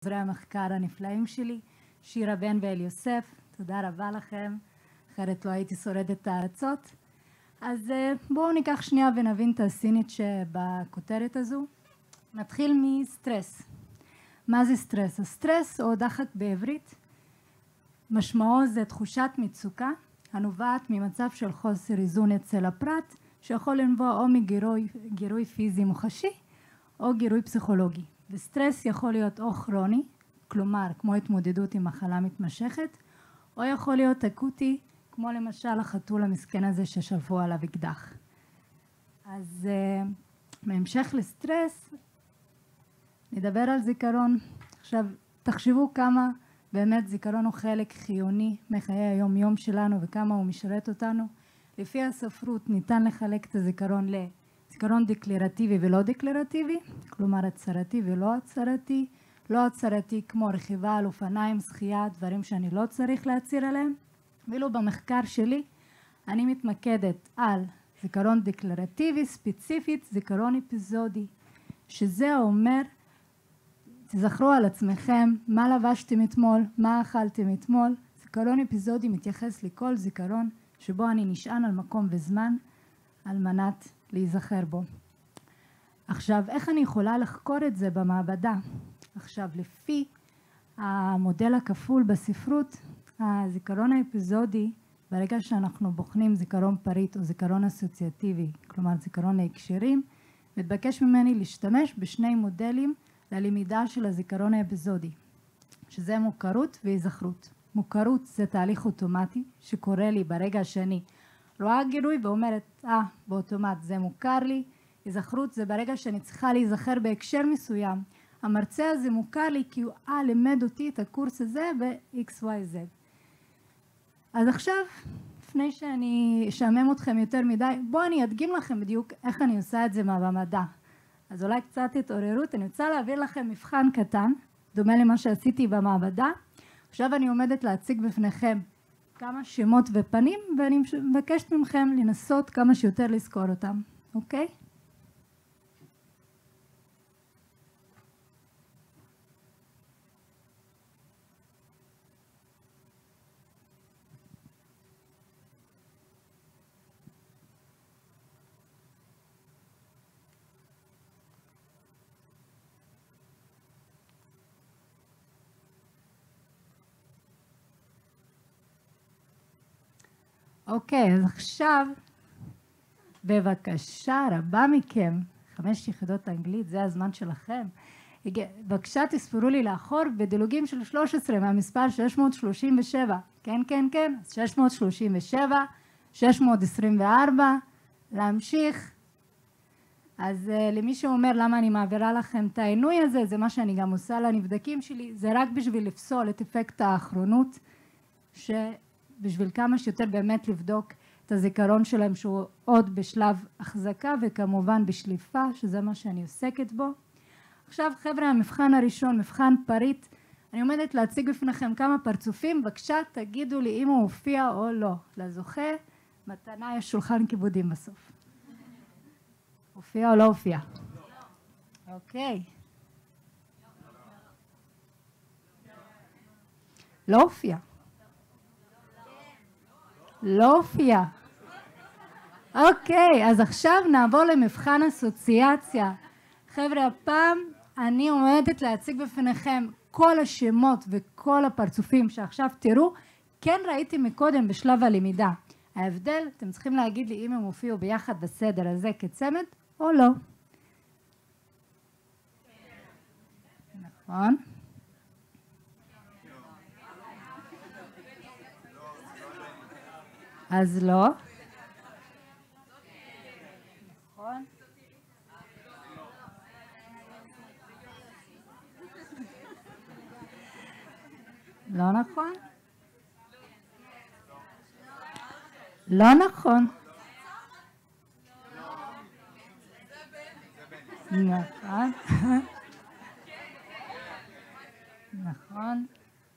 עוזרי המחקר הנפלאים שלי, שירה בן ואל יוסף, תודה רבה לכם, אחרת לא הייתי שורדת את הארצות. אז בואו ניקח שנייה ונבין את הסינית שבכותרת הזו. נתחיל מסטרס. מה זה סטרס? הסטרס או דחק בעברית, משמעו זה תחושת מצוקה הנובעת ממצב של חוסר איזון אצל הפרט, שיכול לנבוע או מגירוי פיזי מוחשי או גירוי פסיכולוגי. וסטרס יכול להיות או כרוני, כלומר כמו התמודדות עם מחלה מתמשכת, או יכול להיות אקוטי, כמו למשל החתול המסכן הזה ששלפו עליו אקדח. אז בהמשך לסטרס נדבר על זיכרון. עכשיו תחשבו כמה באמת זיכרון הוא חלק חיוני מחיי היום יום שלנו וכמה הוא משרת אותנו. לפי הספרות ניתן לחלק את הזיכרון לזיכרון דקלרטיבי ולא דקלרטיבי, כלומר הצהרתי ולא הצהרתי. לא הצהרתי כמו רכיבה על אופניים, שחייה, דברים שאני לא צריך להצהיר עליהם. ואילו במחקר שלי אני מתמקדת על זיכרון דקלרטיבי, ספציפית זיכרון אפיזודי, שזה אומר תזכרו על עצמכם מה לבשתם אתמול, מה אכלתם אתמול. זיכרון אפיזודי מתייחס לכל זיכרון שבו אני נשען על מקום וזמן על מנת להיזכר בו. עכשיו, איך אני יכולה לחקור את זה במעבדה? עכשיו, לפי המודל הכפול בספרות, הזיכרון האפיזודי, ברגע שאנחנו בוחנים זיכרון פריט או זיכרון אסוציאטיבי, כלומר זיכרון ההקשרים, מתבקש ממני להשתמש בשני מודלים ללמידה של הזיכרון האפיזודי, שזה מוכרות והיזכרות. מוכרות זה תהליך אוטומטי שקורה לי ברגע שאני רואה גירוי ואומרת, באוטומט זה מוכר לי. היזכרות זה ברגע שאני צריכה להיזכר בהקשר מסוים. המרצה הזה מוכר לי כי הוא לימד אותי את הקורס הזה ב-XYZ. אז עכשיו, לפני שאני אשעמם אתכם יותר מדי, בואו אני אדגים לכם בדיוק איך אני עושה את זה במדע. אז אולי קצת התעוררות, אני רוצה להעביר לכם מבחן קטן, דומה למה שעשיתי במעבדה. עכשיו אני עומדת להציג בפניכם כמה שמות ופנים, ואני מבקשת מכם לנסות כמה שיותר לזכור אותם, אוקיי? אוקיי, אז עכשיו, בבקשה רבה מכם, 5 יחידות אנגלית, זה הזמן שלכם. בבקשה תספרו לי לאחור בדילוגים של 13 מהמספר 637. כן, כן, כן, 637, 624, להמשיך. אז למי שאומר למה אני מעבירה לכם את העינוי הזה, זה מה שאני גם עושה לנבדקים שלי, זה רק בשביל לפסול את אפקט האחרונות, בשביל כמה שיותר באמת לבדוק את הזיכרון שלהם שהוא עוד בשלב החזקה וכמובן בשליפה, שזה מה שאני עוסקת בו. עכשיו חבר'ה, המבחן הראשון, מבחן פריט, אני עומדת להציג בפניכם כמה פרצופים, בבקשה תגידו לי אם הוא הופיע או לא. לזוכה, מתנה יש שולחן כיבודים בסוף. הופיע או לא הופיע? אוקיי. לא הופיע. לא הופיע. אוקיי, אז עכשיו נעבור למבחן אסוציאציה. חבר'ה, הפעם אני עומדת להציג בפניכם כל השמות וכל הפרצופים שעכשיו תראו, כן ראיתי מקודם בשלב הלמידה. ההבדל, אתם צריכים להגיד לי אם הם הופיעו ביחד בסדר הזה כצמד או לא. נכון? אז לא. נכון? לא נכון? לא נכון. נכון. נכון.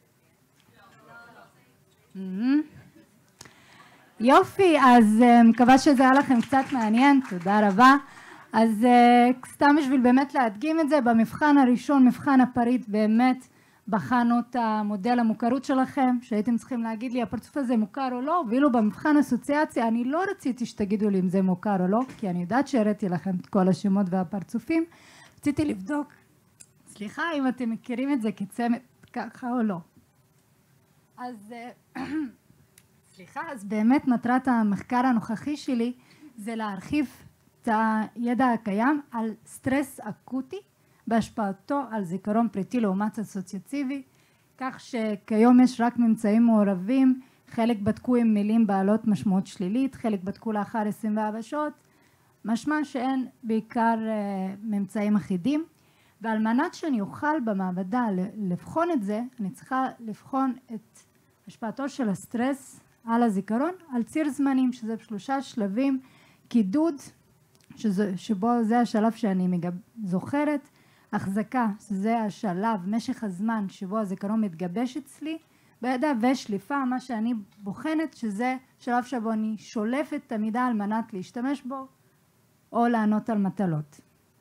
יופי, אז מקווה שזה היה לכם קצת מעניין, תודה רבה. אז סתם בשביל באמת להדגים את זה, במבחן הראשון, מבחן הפריט, באמת בחנו את המודל המוכרות שלכם, שהייתם צריכים להגיד לי הפרצוף הזה מוכר או לא, ואילו במבחן אסוציאציה אני לא רציתי שתגידו לי אם זה מוכר או לא, כי אני יודעת שהראיתי לכם את כל השמות והפרצופים, רציתי לבדוק, סליחה, אם אתם מכירים את זה כצמד ככה או לא. אז סליחה, אז באמת מטרת המחקר הנוכחי שלי זה להרחיב את הידע הקיים על סטרס אקוטי בהשפעתו על זיכרון פריטי לעומת אסוציאטיבי, כך שכיום יש רק ממצאים מעורבים, חלק בדקו עם מילים בעלות משמעות שלילית, חלק בדקו לאחר 24 שעות, משמע שאין בעיקר ממצאים אחידים, ועל מנת שאני אוכל במעבדה לבחון את זה, אני צריכה לבחון את השפעתו של הסטרס על הזיכרון, על ציר זמנים, שזה 3 שלבים, קידוד, שבו זה השלב שאני זוכרת, החזקה, שזה השלב, משך הזמן שבו הזיכרון מתגבש אצלי, בידע ושליפה, מה שאני בוחנת, שזה שלב שבו אני שולפת את המידע על מנת להשתמש בו, או לענות על מטלות.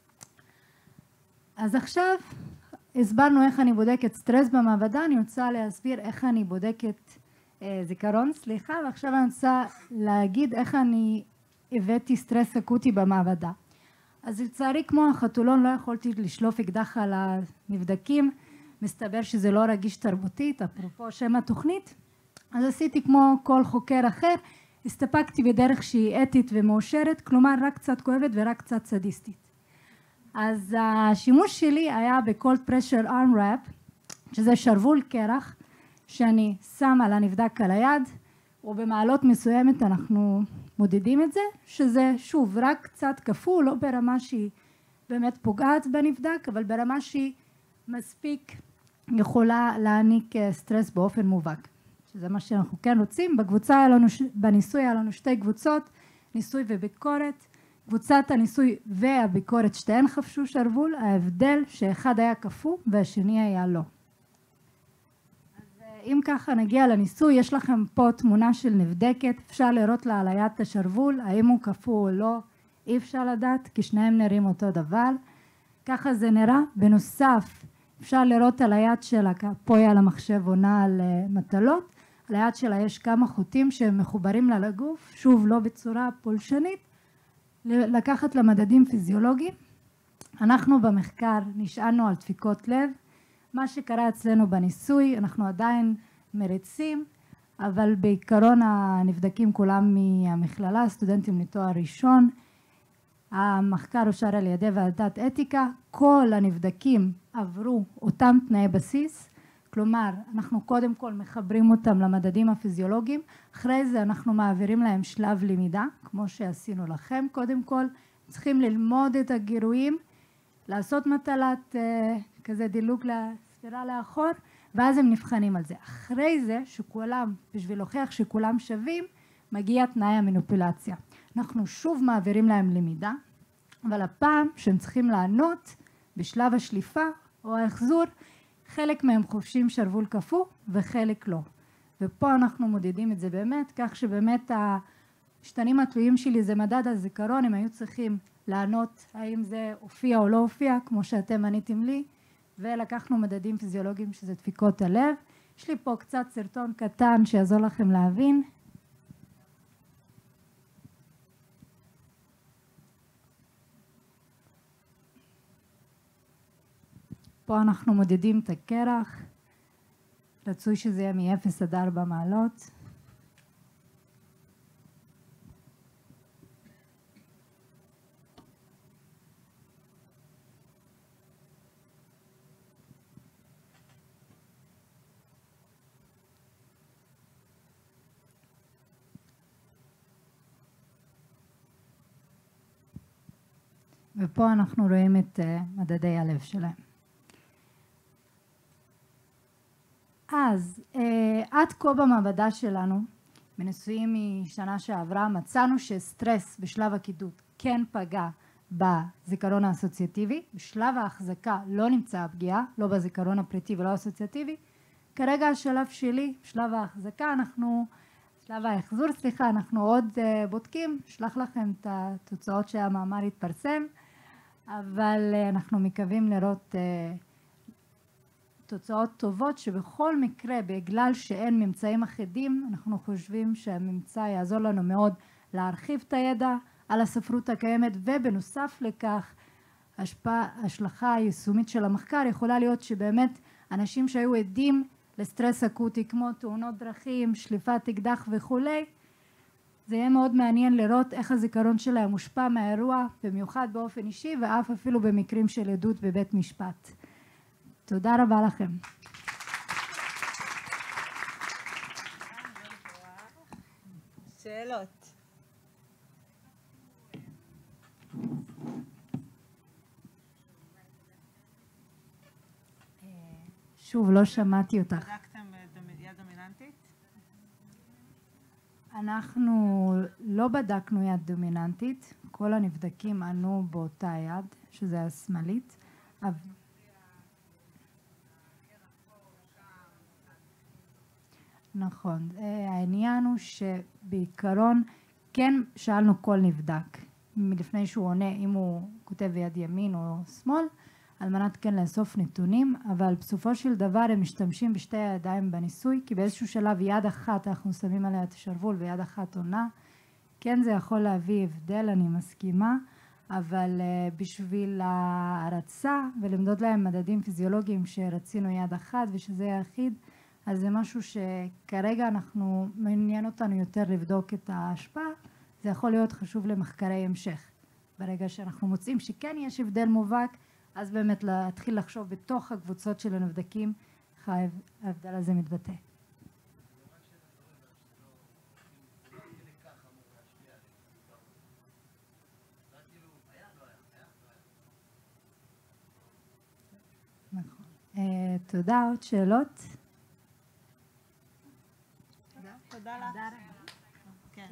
אז עכשיו הסברנו איך אני בודקת סטרס במעבדה, אני רוצה להסביר איך אני בודקת זיכרון, ועכשיו אני רוצה להגיד איך אני הבאתי סטרס אקוטי במעבדה. אז לצערי כמו החתולון לא יכולתי לשלוף אקדח על הנבדקים, מסתבר שזה לא רגיש תרבותית, אפרופו שם התוכנית, אז עשיתי כמו כל חוקר אחר, הסתפקתי בדרך שהיא אתית ומאושרת, כלומר רק קצת כואבת ורק קצת סדיסטית. אז השימוש שלי היה ב-Cold Pressure Arm Wrap, שזה שרוול קרח, שאני שם על הנבדק על היד, ובמעלות מסוימת אנחנו מודדים את זה, שזה שוב רק קצת כפול, לא ברמה שהיא באמת פוגעת בנבדק, אבל ברמה שהיא מספיק יכולה להעניק סטרס באופן מובהק, שזה מה שאנחנו כן רוצים. בניסוי היה לנו 2 קבוצות, ניסוי וביקורת, קבוצת הניסוי והביקורת שתיהן חפשו שרוול, ההבדל שאחד היה כפול והשני היה לא. אם ככה נגיע לניסוי, יש לכם פה תמונה של נבדקת, אפשר לראות לה על היד את השרוול, האם הוא קפוא או לא, אי אפשר לדעת, כי שניהם נראים אותו דבר. ככה זה נראה. בנוסף, אפשר לראות על היד שלה, פה היא על המחשב עונה על מטלות, על היד שלה יש כמה חוטים שהם מחוברים לה לגוף, שוב לא בצורה פולשנית, לקחת למדדים פיזיולוגיים. אנחנו במחקר נשענו על דפיקות לב, מה שקרה אצלנו בניסוי, אנחנו עדיין מריצים, אבל בעיקרון הנבדקים כולם מהמכללה, סטודנטים לתואר ראשון, המחקר אושר על ידי ועדת אתיקה, כל הנבדקים עברו אותם תנאי בסיס, כלומר אנחנו קודם כל מחברים אותם למדדים הפיזיולוגיים, אחרי זה אנחנו מעבירים להם שלב למידה, כמו שעשינו לכם קודם כל, צריכים ללמוד את הגירויים, לעשות מטלת כזה דילוג לספירה לאחור, ואז הם נבחנים על זה. אחרי זה שכולם, בשביל להוכיח שכולם שווים, מגיע תנאי המניפולציה. אנחנו שוב מעבירים להם למידה, אבל הפעם שהם צריכים לענות בשלב השליפה או ההחזור, חלק מהם חובשים שרוול קפוא וחלק לא. ופה אנחנו מודדים את זה באמת, כך שבאמת המשתנים התלויים שלי זה מדד הזיכרון, הם היו צריכים לענות האם זה הופיע או לא הופיע, כמו שאתם עניתם לי, ולקחנו מדדים פיזיולוגיים שזה דפיקות הלב. יש לי פה קצת סרטון קטן שיעזור לכם להבין. פה אנחנו מודדים את הקרח, רצוי שזה יהיה מ-0 עד 4 מעלות. ופה אנחנו רואים את מדדי הלב שלהם. אז עד כה במעבדה שלנו, בניסויים משנה שעברה, מצאנו שסטרס בשלב הקידוד כן פגע בזיכרון האסוציאטיבי, בשלב ההחזקה לא נמצאה פגיעה, לא בזיכרון הפריטי ולא האסוציאטיבי. כרגע השלב שלי, בשלב ההחזקה, שלב ההחזור, אנחנו עוד בודקים, שלח לכם את התוצאות שהמאמר התפרסם, אבל אנחנו מקווים לראות תוצאות טובות, שבכל מקרה בגלל שאין ממצאים אחידים אנחנו חושבים שהממצא יעזור לנו מאוד להרחיב את הידע על הספרות הקיימת, ובנוסף לכך השלכה היישומית של המחקר יכולה להיות שבאמת אנשים שהיו עדים לסטרס אקוטי כמו תאונות דרכים, שליפת אקדח וכולי, זה יהיה מאוד מעניין לראות איך הזיכרון שלהם מושפע מהאירוע, במיוחד באופן אישי ואף אפילו במקרים של עדות בבית משפט. תודה רבה לכם. שאלות? שוב, לא שמעתי אותך. בדקתם יד דומיננטית? אנחנו לא בדקנו יד דומיננטית, כל הנבדקים ענו באותה יד, שזה השמאלית. נכון, העניין הוא שבעיקרון כן שאלנו כל נבדק מלפני שהוא עונה אם הוא כותב ביד ימין או שמאל, על מנת כן לאסוף נתונים, אבל בסופו של דבר הם משתמשים בשתי הידיים בניסוי, כי באיזשהו שלב יד אחת אנחנו שמים עליה את השרוול ויד אחת עונה. כן, זה יכול להביא הבדל, אני מסכימה, אבל בשביל ההרצה ולמדוד להם מדדים פיזיולוגיים שרצינו יד אחת ושזה יחיד, אז זה משהו שכרגע אנחנו מעניין אותנו יותר לבדוק את ההשפעה. זה יכול להיות חשוב למחקרי המשך. ברגע שאנחנו מוצאים שכן יש הבדל מובהק, אז באמת להתחיל לחשוב בתוך הקבוצות של הנבדקים איך ההבדל הזה מתבטא. נכון. תודה, עוד שאלות? תודה לך. כן.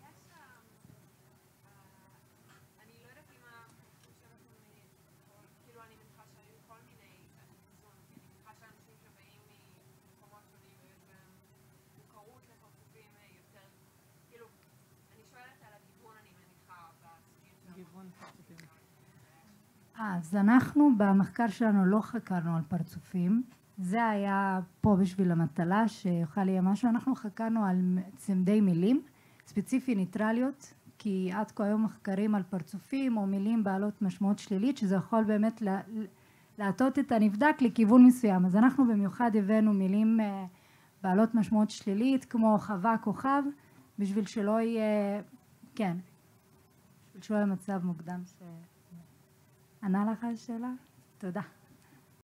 אז אנחנו במחקר שלנו לא חקרנו על פרצופים, זה היה פה בשביל המטלה שיוכל יהיה משהו. אנחנו חקרנו על צמדי מילים, ספציפי ניטרליות, כי עד כה היום מחקרים על פרצופים או מילים בעלות משמעות שלילית, שזה יכול באמת להטות את הנבדק לכיוון מסוים. אז אנחנו במיוחד הבאנו מילים בעלות משמעות שלילית, כמו חווה, כוכב, בשביל שלא יהיה, כן, בשביל שלא יהיה מצב מוקדם ענה לך השאלה? תודה.